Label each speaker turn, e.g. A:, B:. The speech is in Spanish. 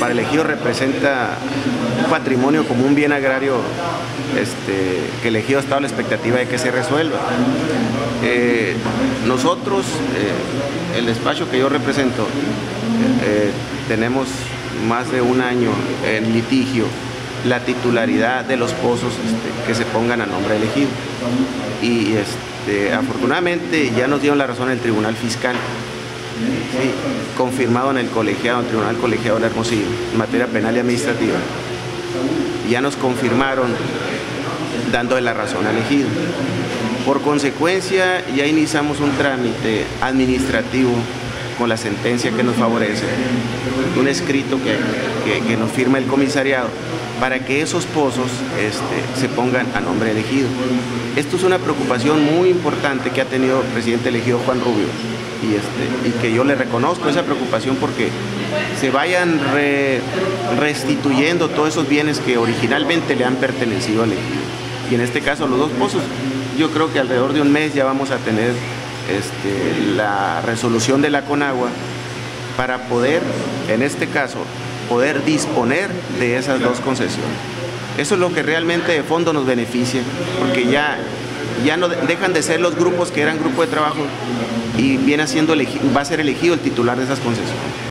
A: para el ejido representa un patrimonio como un bien agrario que el ejido ha estado a la expectativa de que se resuelva. Nosotros, el despacho que yo represento, tenemos más de un año en litigio la titularidad de los pozos que se pongan a nombre del ejido. Y afortunadamente ya nos dieron la razón el Tribunal Fiscal, sí, confirmado en el Tribunal Colegiado de Hermosillo, en materia penal y administrativa. Ya nos confirmaron dándole la razón al ejido. Por consecuencia, ya iniciamos un trámite administrativo con la sentencia que nos favorece, un escrito que nos firma el comisariado para que esos pozos se pongan a nombre del ejido. Esto es una preocupación muy importante que ha tenido el presidente elegido Juan Rubio y que yo le reconozco esa preocupación porque se vayan restituyendo todos esos bienes que originalmente le han pertenecido al ejido. Y en este caso los dos pozos, yo creo que alrededor de un mes ya vamos a tener la resolución de la Conagua para poder, en este caso, poder disponer de esas dos concesiones. Eso es lo que realmente de fondo nos beneficia, porque ya no dejan de ser los grupos que eran grupo de trabajo y va a ser elegido el titular de esas concesiones.